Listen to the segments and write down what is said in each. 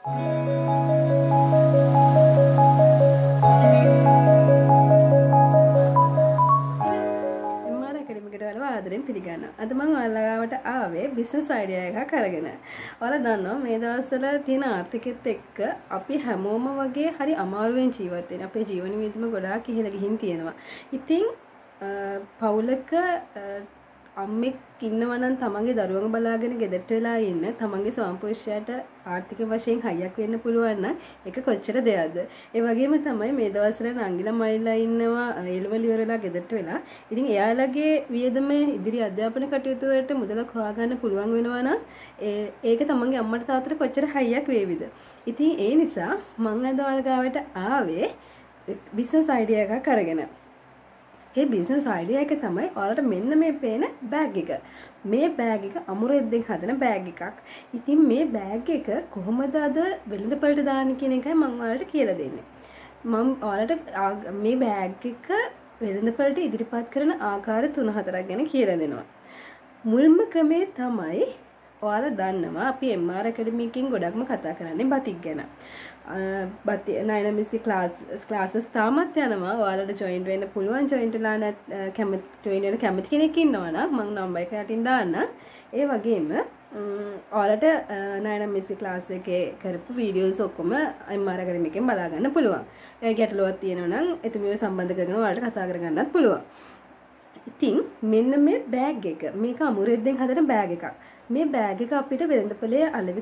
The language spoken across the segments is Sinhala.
ආදරෙන් පිළිගන්නවා. අද මම ඔයාලට ආවේ බිස්නස් අයිඩියා එකක් අරගෙන. ඔයාලා දන්නවා මේ දවස්වල තියෙන ආර්ථිකෙත් එක්ක අපි හැමෝම වගේ හරි අමාරුවෙන් ජීවත් වෙනවා. අපේ ජීවන වියදම ගොඩාක් ඉහළ ගිහින් තියෙනවා. ඉතින් පවුලක අම්මෙක් ඉන්නවා නම් තමන්ගේ දරුවන්ව බලාගෙන ගෙදරට වෙලා ඉන්න තමන්ගේ ස්වාමිපුරුෂයාට ආර්ථික වශයෙන් හයියක් වෙන්න පුළුවන් නම් ඒක කොච්චර දෙයක්ද. ඒ වගේම තමයි මේ දවස්වල නංගිලා මයිලා ඉන්නවා එළවලු ඉවරලා ගෙදරට වෙලා. ඉතින් එයාලගේ වියදම ඉදිරි අධ්‍යාපන කටයුතු වලට මුදලක් හොයාගන්න පුළුවන් වෙනවා නම් ඒක තමන්ගේ අම්මට තාත්තට කොච්චර හයියක් වේවිද. ඉතින් ඒ නිසා මම අද ඔයාලගාවට ආවේ බිස්නස් අයිඩියා එකක් අරගෙන. ඒ බිස්නස් අයිඩියා එක තමයි ඔයාලට මෙන්න මේ පේන බෑග් එක. මේ බෑග් එක අමුරෙද්දෙන් හදන බෑග් එකක්. ඉතින් මේ බෑග් එක කොහොමද අද වෙළඳපළට දාන්නේ කියන එකයි මම ඔයාලට කියලා දෙන්නේ. මම ඔයාලට මේ බෑග් එක වෙළඳපළට ඉදිරිපත් කරන ආකාර 3-4ක් ගැන කියලා දෙනවා. මුල්ම ක්‍රමය තමයි ඔයාලා දන්නවා අපි MR Academy එකෙන් ගොඩක්ම කතා කරන්නේ බතික් ගැන. නයනමිස්ගේ ක්ලාසස් තාමත් යනවා. ඔයාලට ජොයින් වෙන්න පුළුවන්. ජොයින් වෙලා ජොයින් වෙන්න කැමති කෙනෙක් ඉන්නවා නම් මම නම්බර් එක යටින් දාන්න. ඒ වගේම ඔයාලට නයනමිස්ගේ ක්ලාස් එකේ කරපු වීඩියෝස් ඔක්කොම MR Academy එකෙන් බලා ගන්න පුළුවන්. ඒ ගැටලුවක් තියෙනවා නම් එතුමියව සම්බන්ධ කරගෙන ඔයාලට කතා කරගන්නත් පුළුවන්. ඉතින් මෙන්න මේ බෑග් එක මේක අමුරෙද්දෙන් හදන බෑග් එකක්. මේ බෑග් එක අපිට වෙළඳපොලේ අලෙවි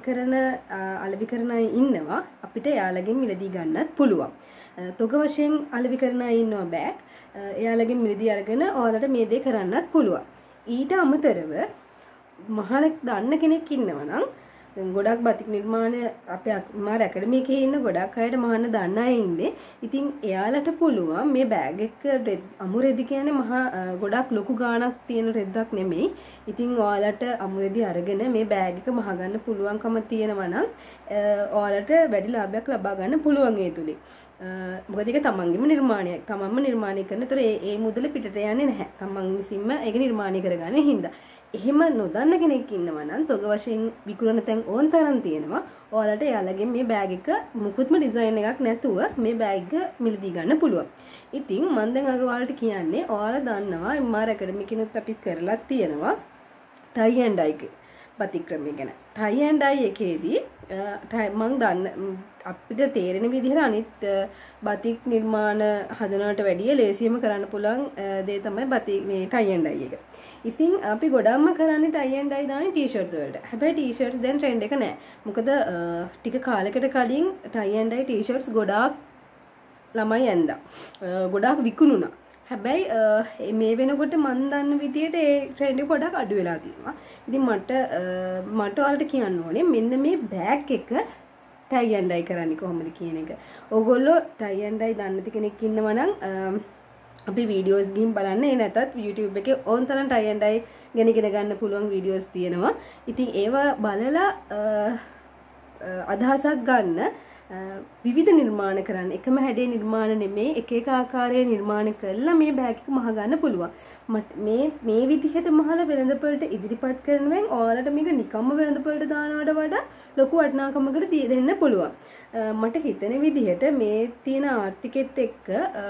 කරන අය ඉන්නවා. අපිට එයාලගෙන් මිලදී ගන්නත් පුළුවන්. තොග වශයෙන් අලෙවි කරන අය ඉන්නවා බෑග්. එයාලගෙන් මිලදී අරගෙන ඔයාලට මේ දේ කරන්නත් පුළුවන්. ඊට අමතරව මහානෙක් දන්න කෙනෙක් ඉන්නවා නම් ගොඩක් බතික් නිර්මාණ අපේ MR Academy එකේ ඉන්න ගොඩක් අයට මහාන දන්න අය ඉන්නේ. ඉතින් එයාලට පුළුවන් මේ බෑග් එක අමුරෙදි කියන්නේ මහා ගොඩක් ලොකු ගාණක් තියෙන රෙද්දක් නෙමෙයි. ඉතින් ඔයාලට අමුරෙදි අරගෙන මේ බෑග් එක මහ ගන්න පුළුවන්කම තියෙනවා නම් ඔයාලට වැඩි ලාභයක් ලබා ගන්න පුළුවන් ඒ තුලින්. මොකද ඒක තමන්ගේම නිර්මාණයක්. තමන්ම නිර්මාණය කරන. ඒතර ඒ මුදල පිටට යන්නේ නැහැ. තමන් විසින්ම ඒක නිර්මාණය කරගන්න හින්දා. එහෙම නොදන්න කෙනෙක් ඉන්නවා නම් තොග වශයෙන් විකුණන තැන් ඕන තරම් තියෙනවා. ඔයාලට එයාලගෙන් මේ බෑග් එක මුකුත්ම ඩිසයින් එකක් නැතුව මේ බෑග් එක මිලදී ගන්න පුළුවන්. ඉතින් මම දැන් අද ඔයාලට කියන්නේ ඔයාලා දන්නවා MR Academy කිනුත් අපි කරලා තියෙනවා tie and dye ප්‍රතික්‍රමය ගැන. tie and dye එකේදී මම දන්න අපිට තේරෙන විදිහට අනිත් බතික් නිර්මාණ හදනවට වැඩිය ලේසියම කරන්න පුළුවන් දේ තමයි බතික් මේ tie and dye එක. ඉතින් අපි ගොඩක්ම කරන්නේ tie and dye දාන්නේ t-shirts වලට. හැබැයි t-shirts දැන් trend එක නෑ. මොකද ටික කාලයකට කලින් tie and dye t-shirts ගොඩාක් ළමයි ඇඳා. ගොඩාක් විකුණුණා. හැබැයි මේ වෙනකොට මම දන්න විදියට ඒ ට්‍රෙන්ඩ් එක ගොඩක් අඩු වෙලා තියෙනවා. ඉතින් මට ඔයාලට කියන්න ඕනේ මෙන්න මේ බෑග් එක tie and dye කරන්නේ කොහොමද කියන එක. ඕගොල්ලෝ tie and dye දන්න කෙනෙක් ඉන්නවා නම් අපි වීඩියෝස් ගිහින් බලන්න. ඒ නැතත් YouTube එකේ ඕන තරම් tie and dye ගැන ඉගෙන ගන්න පුළුවන් වීඩියෝස් තියෙනවා. ඉතින් ඒවා බලලා අදහසක් ගන්න. විවිධ නිර්මාණ කරන්න. එකම හැඩේ නිර්මාණ නෙමෙයි එක එක ආකාරයේ නිර්මාණ කරලා මේ බෑග් එක මහ ගන්න පුළුවන්. මේ විදිහට මහලා වෙළඳපොළට ඉදිරිපත් කරනවෙන් ඔයාලට මේක නිකම්ම වෙළඳපොළට දානවට වඩා ලොකු වටිනාකමකට දෙන්න පුළුවන්. මට හිතෙන විදිහට මේ තියෙන ආර්ථිකෙත් එක්ක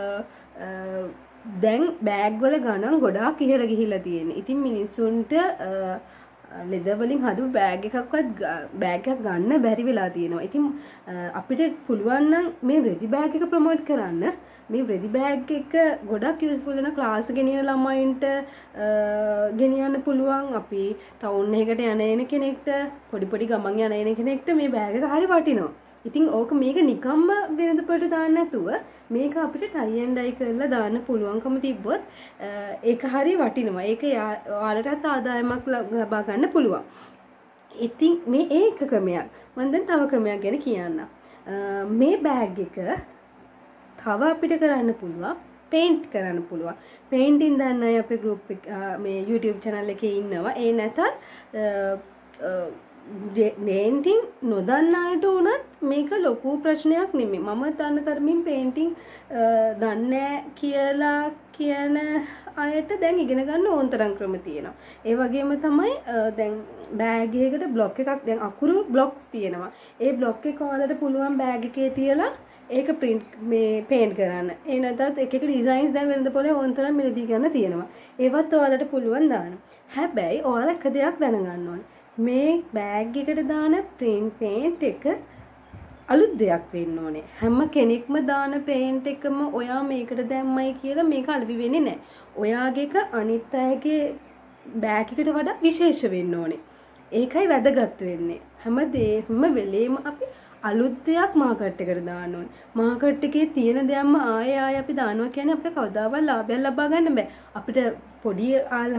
දැන් බෑග් වල ගණන් ගොඩාක් ඉහළ ගිහිල්ලා තියෙනවා. ඉතින් මිනිස්සුන්ට ලෙදර් වලින් හදපු බෑග් එකක් ගන්න බැරි වෙලා තියෙනවා. ඉතින් අපිට පුළුවන් නම් මේ රෙදි බෑග් එක ප්‍රොමෝට් කරන්න. මේ රෙදි බෑග් එක ගොඩක් යූස්ෆුල් වෙන ක්ලාස් ගෙනියන ළමයින්ට ගෙනියන්න පුළුවන්. අපි ටවුන් එකකට යන කෙනෙක්ට පොඩි ගමන් යන කෙනෙක්ට මේ බෑග් එක හරි වටිනවා. ඉතින් ඕක මේක නිකම්ම වෙළඳපොළට දාන්න නැතුව මේක අපිට tie and dye කරලා දාන්න පුළුවන්කම තිබ්බොත් ඒක හරිය වටිනවා. ඒක ඔයාලටත් ආදායමක් ලබා ගන්න පුළුවන්. ඉතින් මේ ඒක ක්‍රමයක්. මම දැන් තව ක්‍රමයක් ගැන කියන්නම්. මේ බෑග් එක තව අපිට කරන්න පුළුවන්. පේන්ට් කරන්න පුළුවන්. පේන්ටින් දන්න අය අපේ group එක මේ YouTube channel එකේ ඉන්නවා. ඒ නැතත් පේන්ටිං නොදන්න අයට වුණත් මේක ලොකු ප්‍රශ්නයක් නෙමෙයි. මම දන්න තරමින් පේන්ටිං දන්නේ කියලා කියන අයට දැන් ඉගෙන ගන්න ඕන තරම් ක්‍රම තියෙනවා. ඒ වගේම තමයි දැන් බෑග් එකකට බ්ලොක් එකක් දැන් අකුරු බ්ලොක්ස් තියෙනවා. ඒ බ්ලොක් එක ඔයාලට පුළුවන් බෑග් එකේ තියලා ඒක print මේ paint කරන්න. ඒ නැත්නම් එක එක designs දැන් වෙනද පොලේ ඕන තරම් මිලදී ගන්න තියෙනවා. ඒවත් ඔයාලට පුළුවන් දාන්න. හැබැයි ඔයාලා එක දෙයක් දැනගන්න ඕනේ. මේ බෑග් එකට දාන print paint එක අලුත් දෙයක් වෙන්න ඕනේ. හැම කෙනෙක්ම දාන paint එකම ඔයා මේකට දැම්මයි කියලා මේක අලුවි වෙන්නේ නැහැ. ඔයාගේ එක අනිත් අයගේ බෑග් එකට වඩා විශේෂ වෙන්න ඕනේ. ඒකයි වැදගත් වෙන්නේ. හැම වෙලේම අපි අලුත් දෙයක් මාකට් එකට දාන්න ඕනේ. මාකට් එකේ තියෙන දෙයක්ම ආයෙ අපි දානවා කියන්නේ අපිට කවදාවත් ලාභයක් ලබා ගන්න බෑ. අපිට පොඩි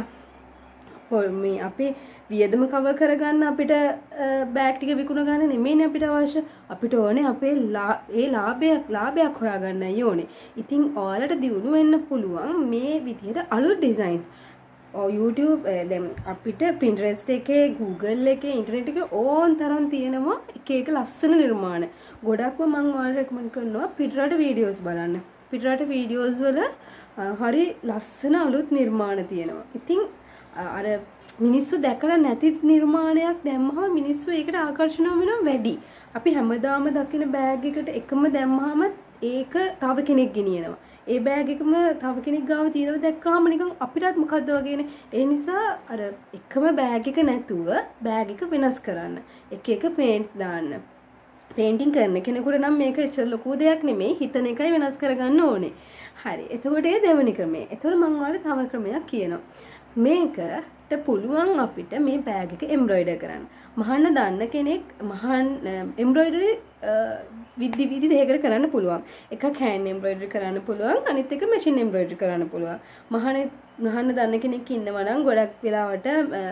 මේ අපේ වියදම කවර් කරගන්න අපිට බෑග් ටික විකුණ ගන්න නෙමෙයිනේ අපිට අවශ්‍ය. අපිට ඕනේ අපේ ලාභයක් හොයාගන්නයි ඕනේ. ඉතින් ඔයාලට දියුණු වෙන්න පුළුවන් මේ විදිහට අලුත් ඩිසයින්ස්. YouTube දැන් අපිට Pinterest එකේ Google එකේ ඉන්ටර්නෙට් එකේ ඕන් තරම් තියෙනවා එක ලස්සන නිර්මාණ. ගොඩක්ම මම ඔයාලට රෙකමන්ඩ් කරනවා පිටරට වීඩියෝස් බලන්න. පිටරට වීඩියෝස් වල හරි ලස්සන අලුත් නිර්මාණ තියෙනවා. ඉතින් අර මිනිස්සු දැකලා නැති නිර්මාණයක් දැම්මහම මිනිස්සු ඒකට ආකර්ෂණය වෙනවා වැඩි. අපි හැමදාම දකින බෑග් එකට එකම දැම්මහම ඒක තව කෙනෙක් ගෙනියනවා. ඒ බෑග් එකම තව කෙනෙක් ගාව තියෙනවා දැක්කම නිකන් අපිටත් මොකද්ද වගේනේ. ඒ නිසා අර එකම බෑග් එක නැතුව බෑග් එක වෙනස් කරන්න. එක එක පේන්ට්ස් දාන්න. පේන්ටිං කරන කෙනෙකුට නම් මේක එච්චර ලොකු දෙයක් නෙමෙයි. හිතන එකයි වෙනස් කරගන්න ඕනේ. හරි. එතකොට ඒ දෙවෙනි ක්‍රමය. එතකොට මම ඔයාලට තව ක්‍රමයක් කියනවා. මේකට පුළුවන් අපිට මේ බෑග් එක එම්බ්‍රොයිඩර් කරන්න. මහන්න දන්න කෙනෙක් එම්බ්‍රොයිඩරි විදි දෙකකට කරන්න පුළුවන්. එකක් hand embroidery කරන්න පුළුවන්, අනිත් එක machine embroidery කරන්න පුළුවන්. මහන්න දන්න කෙනෙක් ඉන්නවා නම් ගොඩක් වෙලාවට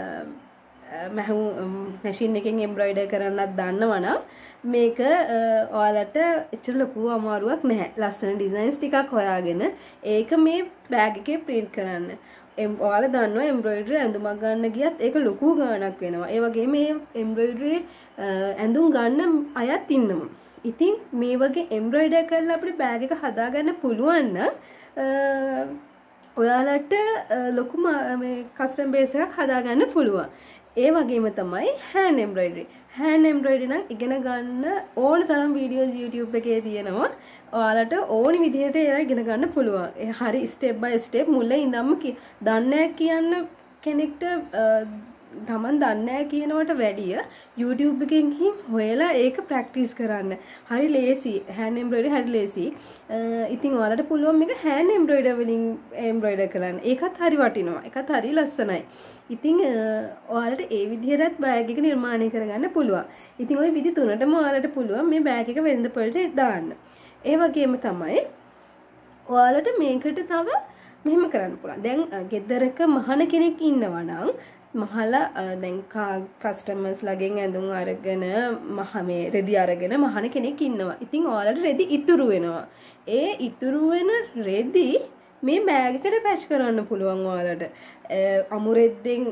මැෂින් එකෙන් එම්බ්‍රොයිඩර් කරන්නත් දන්නවා නම් මේක ඔයාලට එච්චර ලොකු අමාරුවක් නැහැ. ලස්සන ඩිසයින්ස් ටිකක් හොයාගෙන ඒක මේ බෑග් එකේ print කරන්න. ඔයාලා දන්නවා එම්බ්‍රොයිඩරි ඇඳුමක් ගන්න ගියත් ඒක ලොකු ගාණක් වෙනවා. ඒ වගේම මේ එම්බ්‍රොයිඩරි ඇඳුම් ගන්න අයත් ඉන්නවා. ඉතින් මේ වගේ එම්බ්‍රොයිඩර් කරලා අපිට බෑග් එක හදාගන්න පුළුවන් නම් ඔයාලට ලොකු මේ කස්ටම් බේස් එකක් හදාගන්න පුළුවන්. ඒ වගේම තමයි hand embroidery. hand embroidery නම් ඉගෙන ගන්න ඕන තරම් වීඩියෝස් YouTube එකේ තියෙනවා. ඔයාලට ඕනි විදිහට ඒවා ඉගෙන ගන්න පුළුවන්. ඒ හරි step by step මුල ඉඳන්ම දන්නේ කියන්න කෙනෙක්ට තමන් දන්නේ කියනවට වැඩිය YouTube එකෙන් හොයලා ඒක ප්‍රැක්ටිස් කරන්න. හරි ලේසි. hand embroidery හරි ලේසි. ඉතින් ඔයාලට පුළුවන් මේක hand embroidery වලින් embroider කරන්න. ඒකත් හරි වටිනවා. ඒකත් හරි ලස්සනයි. ඉතින් ඔයාලට ඒ විදිහටත් බෑග් එක නිර්මාණය කරගන්න පුළුවන්. ඉතින් ওই විදි තුනටම ඔයාලට පුළුවන් මේ බෑග් එක වෙළඳ පොළට දාන්න. ඒ වගේම තමයි ඔයාලට මේකට තව මෙහෙම කරන්න පුළුවන්. දැන් ගෙදරක මහන කෙනෙක් ඉන්නවා නම් මහලා දැන් කස්ටමර්ස් ලගෙන් ඇඳුම් අරගෙන මේ රෙදි අරගෙන මහන කෙනෙක් ඉන්නවා. ඉතින් ඔයාලට රෙදි ඉතුරු වෙනවා. ඒ ඉතුරු වෙන රෙදි මේ බෑග් එකට පැච් කරන්න පුළුවන් ඔයාලට. අමු රෙද්දෙන්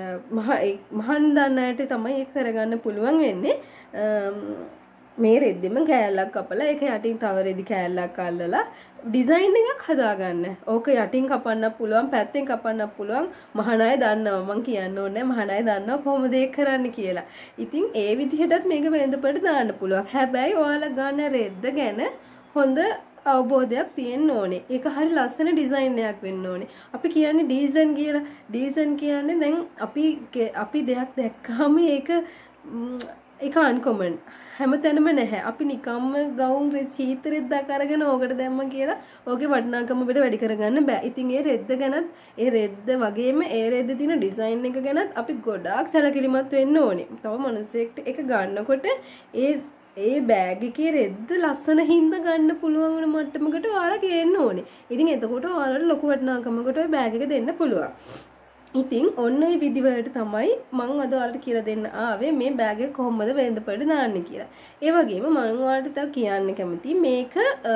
මහන් දන්න අයට තමයි ඒක කරගන්න පුළුවන් වෙන්නේ. මේ රෙද්දෙම කෑල්ලක් කපලා ඒක යටින් තව රෙදි කෑල්ලක් අල්ලලා ඩිසයින් එකක් හදාගන්න. ඕක යටින් කපන්න පුළුවන්, පැත්තෙන් කපන්න පුළුවන්. මහාන අය දන්නවා. මං කියන්න ඕනේ මහාන අය දන්නවා කොහොමද ඒක කරන්න කියලා. ඉතින් ඒ විදිහටත් මේක වෙළඳපොළට දාන්න පුළුවන්. හැබැයි ඔයාලා ගන්න රෙද්ද ගැන හොඳ අවබෝධයක් තියෙන්න ඕනේ. ඒක හරි ලස්සන ඩිසයින් එකක් වෙන්න ඕනේ. අපි කියන්නේ ඩිසයින් කියලා. ඩිසයින් කියන්නේ දැන් අපි දෙයක් දැක්කම ඒක අන්කොමන්. හැමතැනම නැහැ. අපි නිකම්ම ගවුම් චීත රෙද්දක් අරගෙන ඕකට දැම්ම කියලා ඕකේ වටිනාකම අපිට වැඩි කරගන්න බෑ. ඉතින් ඒ රෙද්ද ගැනත් ඒ රෙද්ද වගේම ඒ රෙද්ද තියෙන ඩිසයින් එක ගැනත් අපි ගොඩාක් සැලකිලිමත් වෙන්න ඕනේ. තව මොනසෙක්ට එක ගන්නකොට ඒ බෑග් එකේ රෙද්ද ලස්සන හින්දා ගන්න පුළුවන් වෙන මට්ටමකට ඔයාලා ගේන්න ඕනේ. ඉතින් එතකොට ඔයාලට ලොකු වටිනාකමකට ඔය බෑග් එක දෙන්න පුළුවන්. ඉතින් ඔන්න ඔය විදිහට තමයි මම අද ඔයාලට කියලා දෙන්න ආවේ මේ බෑග් එක කොහොමද වෙළඳපොළට දාන්නේ කියලා. ඒ වගේම මම ඔයාලට තව කියන්න කැමතියි මේක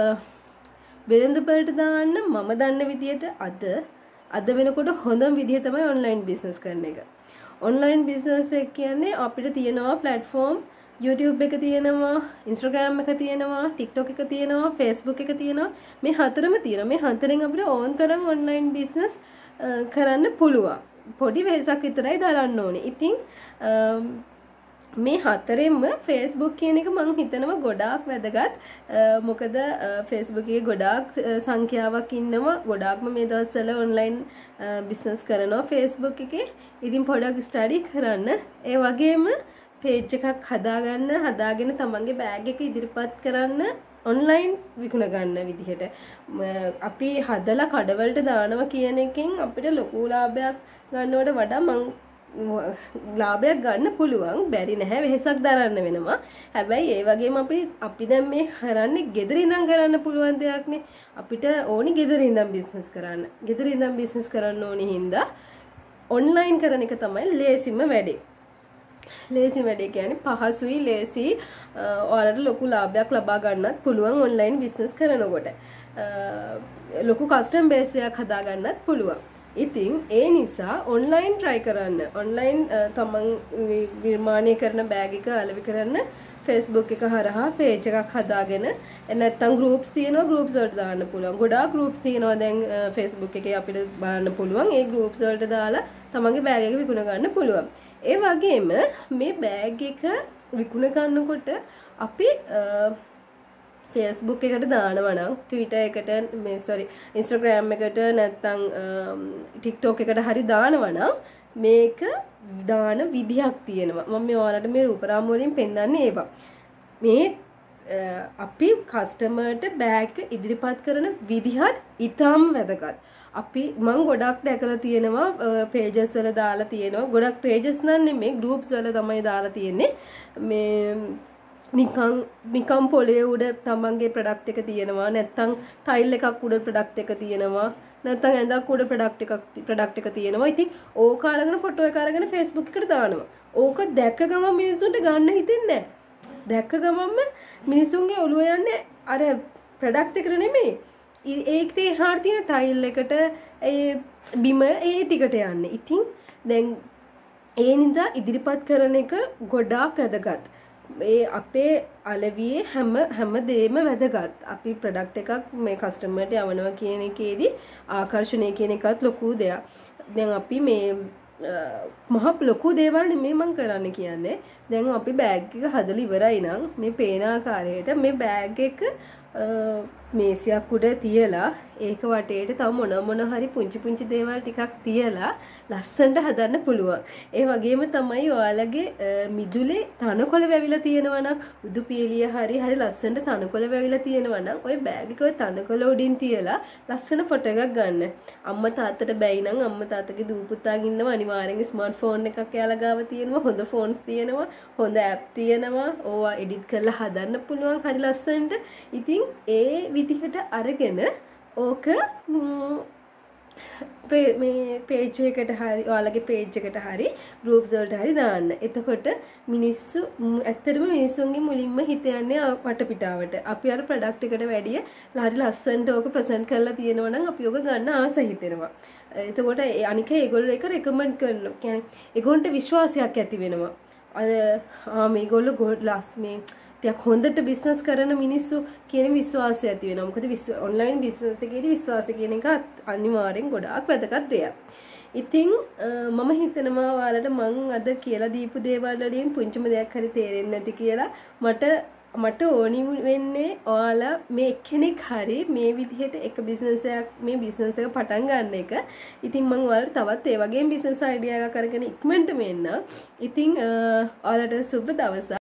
වෙළඳපොළට දාන්න මම දන්න විදිහට අද වෙනකොට හොඳම විදිහ තමයි ඔන්ලයින් බිස්නස් කරන එක. ඔන්ලයින් බිස්නස් එක කියන්නේ අපිට තියෙනවා platform YouTube එක තියෙනවා, Instagram එක තියෙනවා, TikTok එක තියෙනවා, Facebook එක තියෙනවා. මේ හතරම තියෙනවා. මේ හතරෙන් අපිට ඕන තරම් ඔන්ලයින් බිස්නස් කරන්න පුළුවන්. පොඩි වෙහසක් විතරයි දරන්න ඕනේ. ඉතින් මේ හතරෙන්ම Facebook කියන එක මම හිතනවා ගොඩාක් වැදගත්. මොකද Facebook එකේ ගොඩාක් සංඛ්‍යාවක් ඉන්නවා. ගොඩාක්ම මේ දවස්වල ඔන්ලයින් බිස්නස් කරනවා Facebook එකේ. ඉතින් පොඩක් ස්ටඩි කරන්න. ඒ වගේම page එකක් හදාගෙන තමන්ගේ බෑග් එක ඉදිරිපත් කරන්න ඔන්ලයින් විකුණ ගන්න විදිහට අපි හදලා කඩවලට දානවා කියන එකෙන් අපිට ලොකු ලාභයක් ගන්නවට වඩා ලාභයක් ගන්න පුළුවන්. බැරි නැහැ, වෙහෙසක් දරන්න වෙනවා. හැබැයි ඒ වගේම අපි දැන් මේ කරන්නේ ගෙදර ඉඳන් කරන්න පුළුවන් දෙයක්නේ. අපිට ඕනි ගෙදර ඉඳන් බිස්නස් කරන්න. ගෙදර ඉඳන් බිස්නස් කරන්න ඕනි හින්දා ඔන්ලයින් කරන එක තමයි ලේසිම වැඩේ. ලේසි වැඩේ කියන්නේ පහසුයි, ලේසි, ඔයාලට ලොකු ලාභයක් ලබා ගන්නත් පුළුවන් ඔන්ලයින් බිස්නස් කරනකොට. ලොකු කස්ටම් බේස් එකක් හදා ගන්නත් පුළුවන්. ඉතින් ඒ නිසා ඔන්ලයින් try කරන්න. ඔන්ලයින් තමන් නිර්මාණය කරන බෑග් එක අලෙවි කරන්න Facebook එක හරහා page එකක් හදාගෙන නැත්නම් groups තියෙනවා, groups වලට දාන්න පුළුවන්. ගොඩාක් groups තියෙනවා දැන් Facebook එකේ අපිට බලන්න පුළුවන්. ඒ groups වලට දාලා තමන්ගේ බෑග් එක විකුණ ගන්න පුළුවන්. ඒ වගේම මේ බෑග් එක විකුණ ගන්නකොට අපි Facebook එකට දානවා නම් Twitter එකට Instagram එකට නැත්නම් TikTok එකට හරි දානවා නම් මේක දාන විදියක් තියෙනවා. මම මේ ඔයාලට මේ රූපරාම වලින් පෙන්නන්නේ ඒවා. මේ අපි කස්ටමර්ට බෑග් ඉදිරිපත් කරන විදිහත් ඉතාම වැදගත්. මම ගොඩක් දැකලා තියෙනවා pages වල දාලා තියෙනවා. ගොඩක් pages නම් නෙමෙයි groups වල තමයි දාලා තියෙන්නේ. මේ නිකම් පොළේ උඩ තමන්ගේ ප්‍රොඩක්ට් එක තියෙනවා, නැත්නම් ටයිල් එකක් උඩ ප්‍රොඩක්ට් එක තියෙනවා, නැත්නම් ඇඳක් උඩ ප්‍රොඩක්ට් එක තියෙනවා. ඉතින් ඕක අරගෙන ෆොටෝ එක අරගෙන Facebook එකට දානවා. ඕක දැක්ක ගමන් මිනිස්සුන්ට ගන්න හිතෙන්නේ නැහැ. දැක්ක ගමන්ම මිනිස්සුන්ගේ ඔළුව යන්නේ අර ප්‍රොඩක්ට් එකට නෙමෙයි. ඒකේ හාර තියෙන ටයිල් එකට, ඒ බිම ඒ ටිකට යන්නේ. ඉතින් දැන් ඒ නිදා ඉදිරිපත් කරන එක ගොඩාක් වැදගත්. මේ අපේ අලවියේ හැම දෙයක්ම වැදගත්. අපි ප්‍රොඩක්ට් එකක් මේ කස්ටමර්ට යවනවා කියන එකේදී ආකර්ෂණය කියන එකත් ලොකු දෙයක්. දැන් අපි මේ මහ ලොකු දේවල් නෙමෙයි මම කරන්න කියන්නේ. දැන් අපි බෑග් එක හදලා ඉවරයි නම් මේ පේන ආකාරයට මේ බෑග් එක මේසයක් උඩ තියලා ඒක වටේට තව මොන හරි පුංචි දේවල් ටිකක් තියලා ලස්සනට හදන්න පුළුවන්. ඒ වගේම තමයි ඔයාලගේ මිදුලේ තනකොළ වැවිලා තියෙනවා නම් උදු පියලිය හරි ලස්සනට තනකොළ වැවිලා තියෙනවා නම් ওই බෑග් එක ඔය තනකොළ උඩින් තියලා ලස්සන ෆොටෝ එකක් ගන්න. අම්මා තාත්තට බැයි නම් අම්මා තාත්තගේ දූ පුතා ඉන්නවා අනිවාර්යෙන් ස්මාර්ට් ෆෝන් එකක් යාලා ගාව තියෙනවා. හොඳ ෆෝන්ස් තියෙනවා. හොඳ ඇප් තියෙනවා. ඕවා එඩිට් කරලා හදන්න පුළුවන් හරි ලස්සනට. ඉතින් ඒ විදිහට අරගෙන ඕක මේ page එකට හරි ඔයාලගේ page එකට හරි groups වලට හරි දාන්න. එතකොට මිනිස්සු ඇත්තටම මිනිස්සුන්ගේ මුලින්ම හිත යන්නේ වටපිටාවට. අපි අර product එකට වැඩිය හරි ලස්සනට ඕක present කරලා තියෙනවා නම් අපි ඕක ගන්න ආස හිතෙනවා. එතකොට අනික ඒගොල්ලෝ ඒක recommend කරනවා. කියන්නේ ඒගොල්ලන්ට විශ්වාසයක් ඇති වෙනවා. අර මේගොල්ලෝ ගොඩ්ලස් මේ ටිකක් හොඳට බිස්නස් කරන මිනිස්සු කියන විශ්වාසය ඇති වෙනවා. මොකද ඔන්ලයින් බිස්නස් එකේදී විශ්වාසය කියන එක අනිවාර්යෙන් ගොඩාක් වැදගත් දෙයක්. ඉතින් මම හිතනවා ඔයාලට මම අද කියලා දීපු දේවල් වලින් පුංචිම දෙයක් හරි තේරෙන්නේ නැති කියලා. මට ඕනි වෙන්නේ ඔයාලා මේ එක්කෙනෙක් හරි මේ විදිහට එක බිස්නස් එක පටන් ගන්න එක. ඉතින් මම ඔයාලට තවත් ඒ වගේම බිස්නස් අයිඩියා එකක් අරගෙන ඉක්මනට මෙන්න. ඉතින් ඔයාලට සුබ දවසක්.